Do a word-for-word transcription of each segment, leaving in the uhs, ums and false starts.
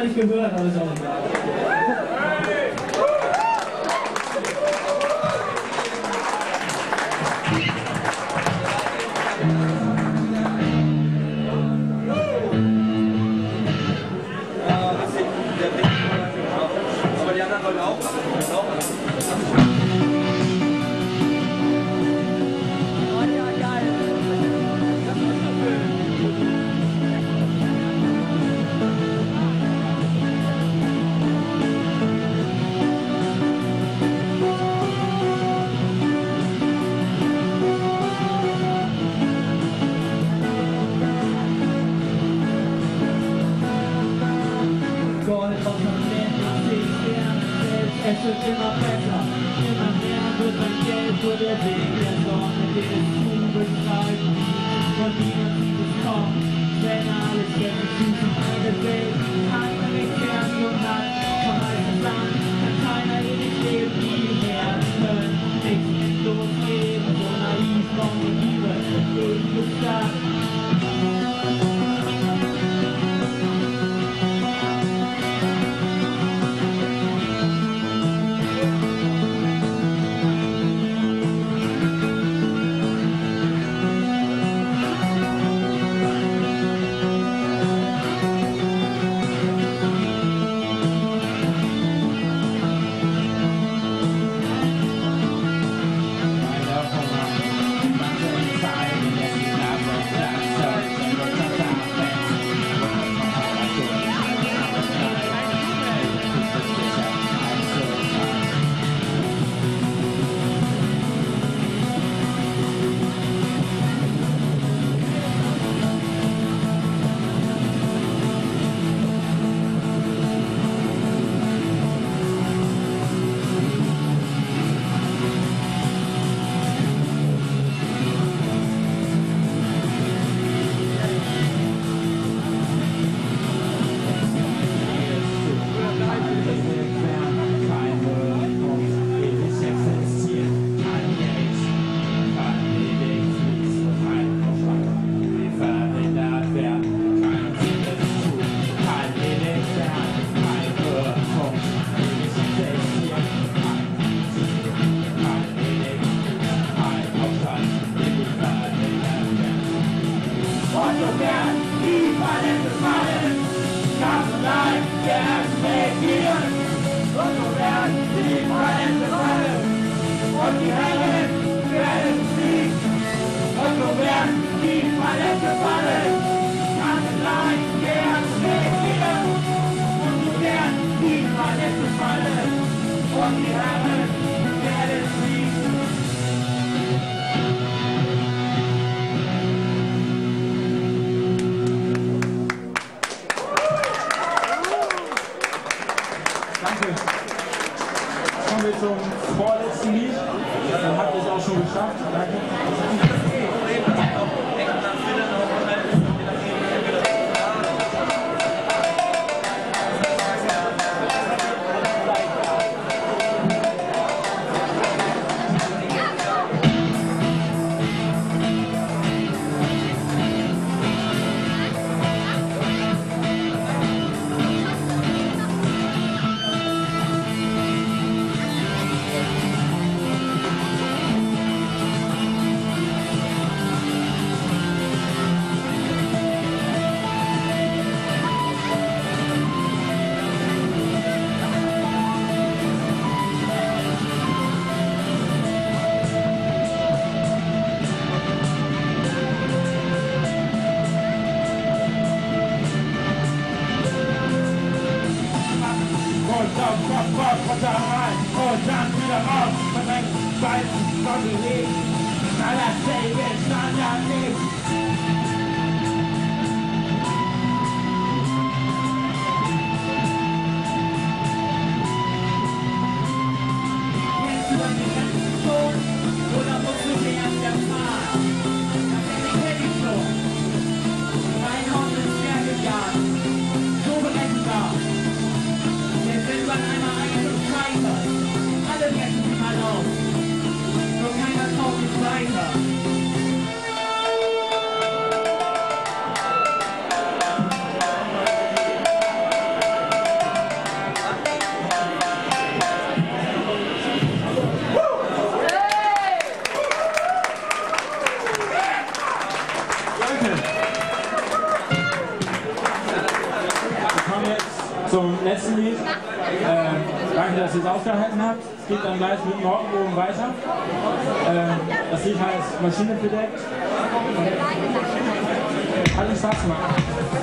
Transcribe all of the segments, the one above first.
man nicht gehört, aber ist auch egal. Aber die anderen Leute auch. Es wird immer besser, immer mehr wird mein Geld nur der Weg der Sonne, den es zu beschreiben, von niemandem es kommt, wenn alles Geld zu meine Welt, keiner nicht fern und hat, vom alten Land, kann keiner in den Leben nie mehr können, nichts endlos leben, so naiv, von Liebe, ewige Stadt. Danke. Kommen wir zum vorletzten Lied. Dann habt ihr es auch schon geschafft. Danke. Und dann wieder raus, vermengt, weißen, Sonnenlicht. Schneller, Säge, schneller, nicht. Kennst du an den ganzen Ton? Oder musst du dir an der Fahrt? Das kenn ich schon. Mein Haus ist schwer gejagt. So berechenbar. Denn wenn man einmal einen scheitert, alle retten sie mal auf. Nur keiner traut sich weiter. Danke. Wir kommen jetzt zum letzten Lied. Ähm, danke, dass ihr es ausgehalten habt. Es geht dann gleich mit Morgenbogen weiter. Ähm, das Lied heißt Maschine bedeckt. Hat mir Spaß gemacht.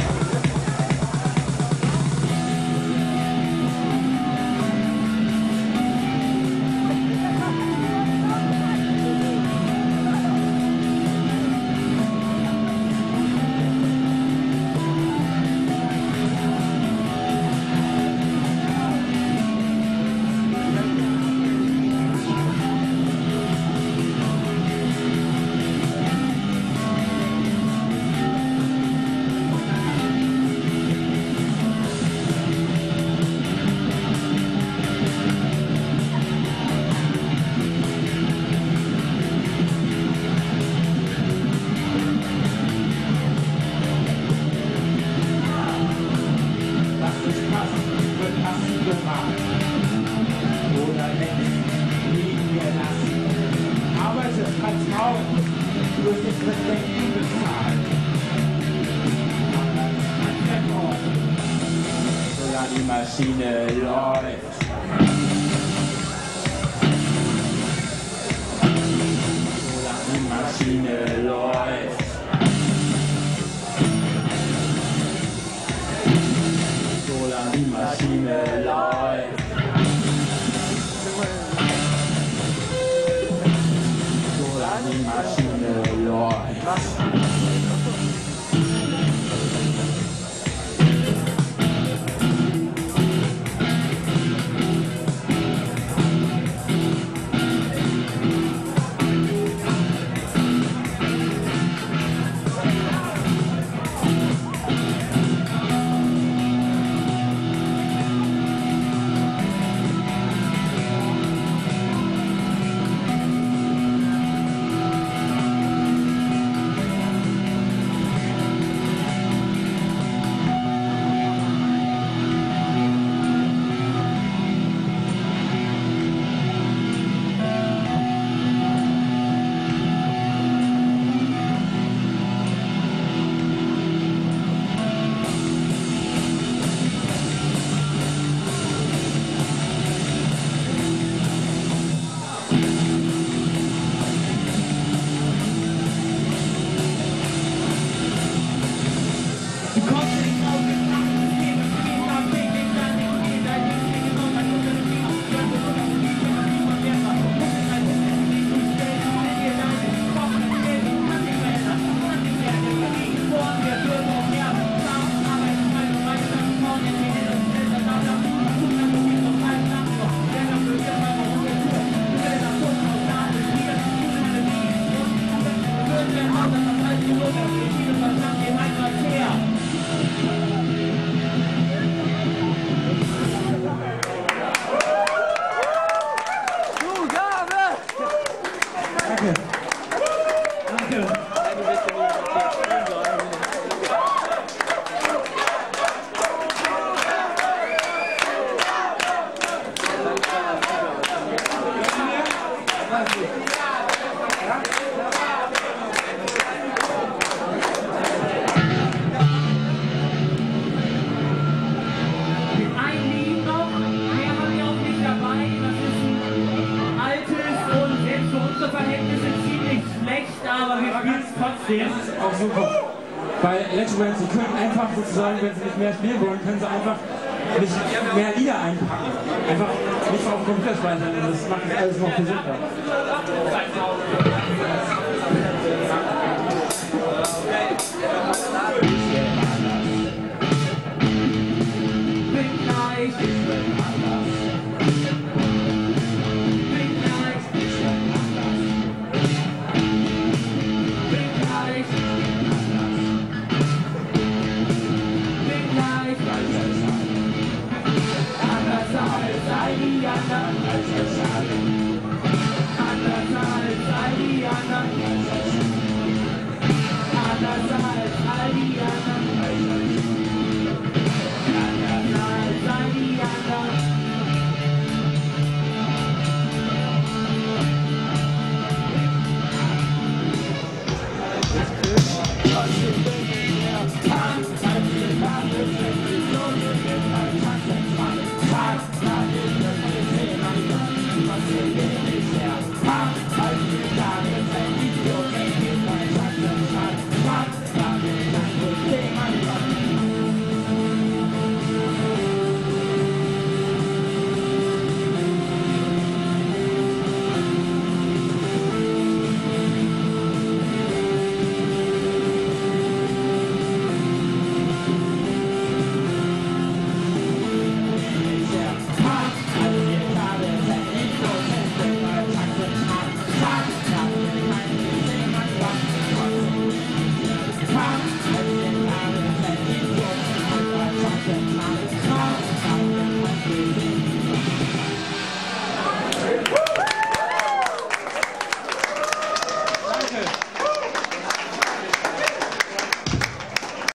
Die Maschine läuft. Solange die Maschine läuft. Solange die Maschine läuft. Solange die Maschine läuft. Das ist auch super. Bei Electrobands, sie können einfach sozusagen, wenn sie nicht mehr spielen wollen, können sie einfach nicht mehr Lieder einpacken. Einfach nicht auf den Computer speichern und das macht alles noch gesünder.